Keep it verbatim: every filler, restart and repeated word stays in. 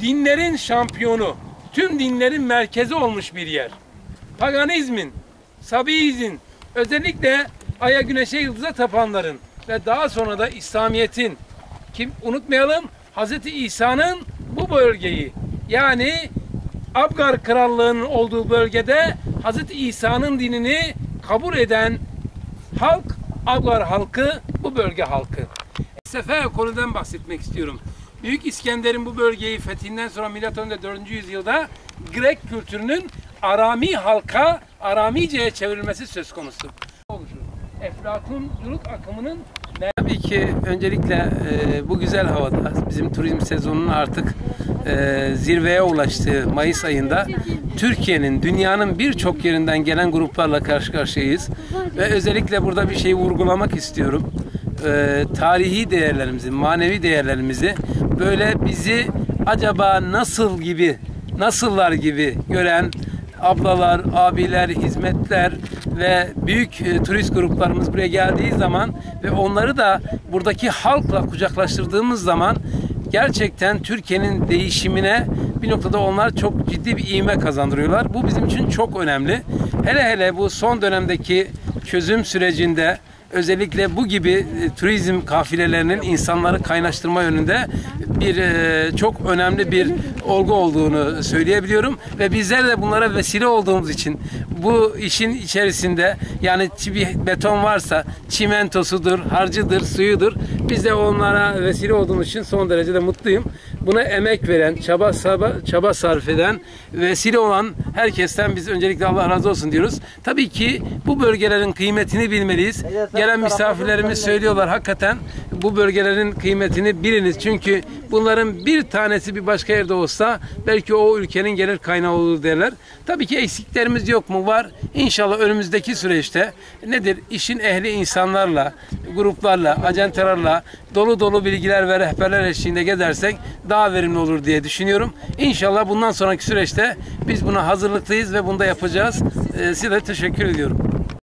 dinlerin şampiyonu, tüm dinlerin merkezi olmuş bir yer. Paganizmin, Sabiizmin, özellikle Ay'a, Güneş'e, Yıldız'a tapanların ve daha sonra da İslamiyet'in, kim unutmayalım, Hazreti İsa'nın bu bölgeyi, yani Abgar Krallığı'nın olduğu bölgede Hazreti İsa'nın dinini kabul eden halk, Abgar halkı, bu bölge halkı. Felsefe ekolünden bahsetmek istiyorum. Büyük İskender'in bu bölgeyi fethinden sonra milattan önce dördüncü yüzyılda Grek kültürünün Arami halka, Aramice'ye çevrilmesi söz konusu. Eflatunculuk akımının tabii ki öncelikle e, bu güzel havada bizim turizm sezonunun artık e, zirveye ulaştığı Mayıs ayında Türkiye'nin, dünyanın birçok yerinden gelen gruplarla karşı karşıyayız. Ve özellikle burada bir şeyi vurgulamak istiyorum. E, tarihi değerlerimizi, manevi değerlerimizi böyle bizi acaba nasıl gibi, nasıllar gibi gören ablalar, abiler, hizmetler ve büyük e, turist gruplarımız buraya geldiği zaman ve onları da buradaki halkla kucaklaştırdığımız zaman gerçekten Türkiye'nin değişimine bir noktada onlar çok ciddi bir ivme kazandırıyorlar. Bu bizim için çok önemli. Hele hele bu son dönemdeki çözüm sürecinde özellikle bu gibi e, turizm kafilelerinin insanları kaynaştırma yönünde bir e, çok önemli bir olgu olduğunu söyleyebiliyorum ve bizler de bunlara vesile olduğumuz için bu işin içerisinde, yani bir beton varsa çimentosudur, harcıdır, suyudur. Biz de onlara vesile olduğumuz için son derece de mutluyum. Buna emek veren, çaba, çaba, çaba sarf eden, vesile olan herkesten biz öncelikle Allah razı olsun diyoruz. Tabii ki bu bölgelerin kıymetini bilmeliyiz. Gelen misafirlerimiz söylüyorlar, hakikaten bu bölgelerin kıymetini biliniz. Çünkü bunların bir tanesi bir başka yerde olsa belki o ülkenin gelir kaynağı olur derler. Tabii ki eksiklerimiz yok mu? Var. İnşallah önümüzdeki süreçte nedir? İşin ehli insanlarla, gruplarla, acentelerle dolu dolu bilgiler ve rehberler eşliğinde gezersek daha verimli olur diye düşünüyorum. İnşallah bundan sonraki süreçte biz buna hazırlıklıyız ve bunu da yapacağız. Ee, size teşekkür ediyorum.